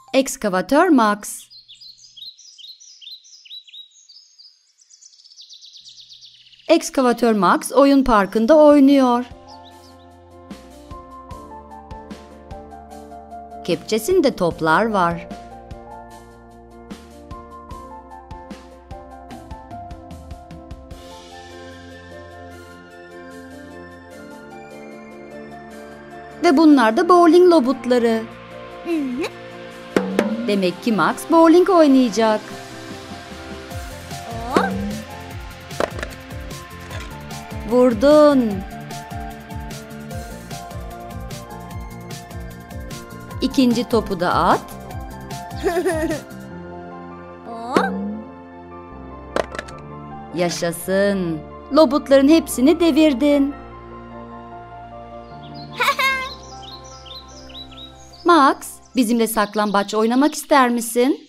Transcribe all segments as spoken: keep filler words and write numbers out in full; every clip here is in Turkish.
Ekskavatör Max. Ekskavatör Max oyun parkında oynuyor. Kepçesinde toplar var. Ve bunlar da bowling lobutları. Demek ki Max bowling oynayacak. Vurdun. İkinci topu da at. Yaşasın. Lobutların hepsini devirdin. Max, bizimle saklambaç oynamak ister misin?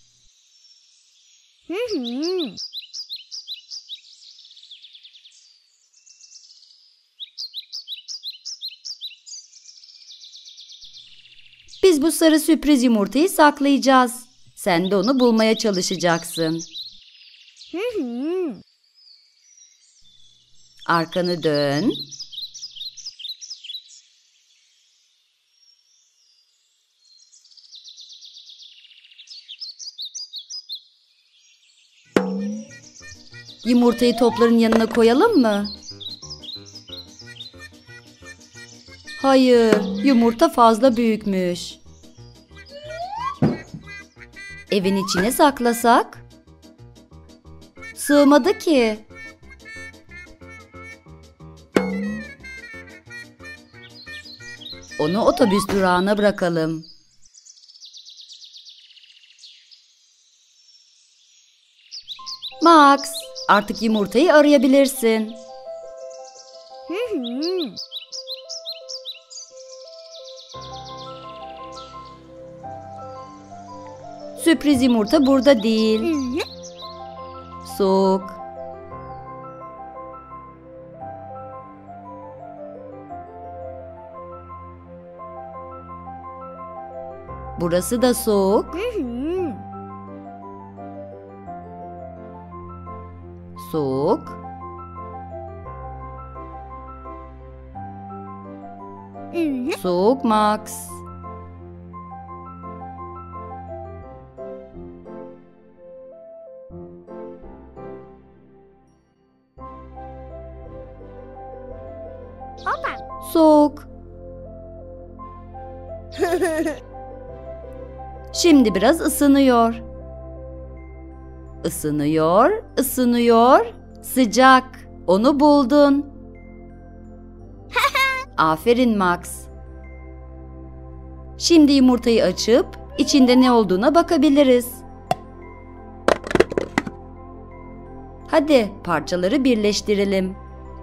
Biz bu sarı sürpriz yumurtayı saklayacağız. Sen de onu bulmaya çalışacaksın. Arkanı dön. Yumurtayı topların yanına koyalım mı? Hayır, yumurta fazla büyükmüş. Evin içine saklasak? Sığmadı ki. Onu otobüs durağına bırakalım. Max, artık yumurtayı arayabilirsin. Sürpriz yumurta burada değil. Soğuk. Burası da soğuk. Soğuk. Soğuk Max. Soğuk. Şimdi biraz ısınıyor. Isınıyor, ısınıyor. Sıcak. Onu buldun. Aferin Max. Şimdi yumurtayı açıp içinde ne olduğuna bakabiliriz. Hadi parçaları birleştirelim.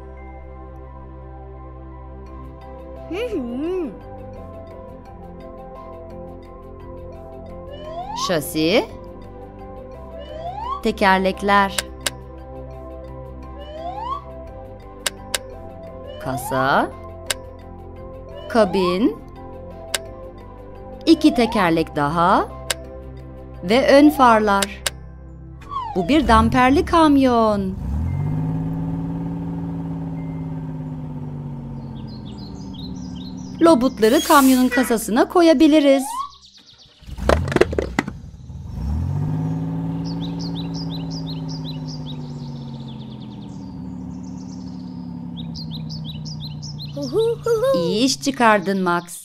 Şasi, tekerlekler, kasa, kabin, iki tekerlek daha ve ön farlar. Bu bir damperli kamyon. Lobutları kamyonun kasasına koyabiliriz. İyi iş çıkardın Max.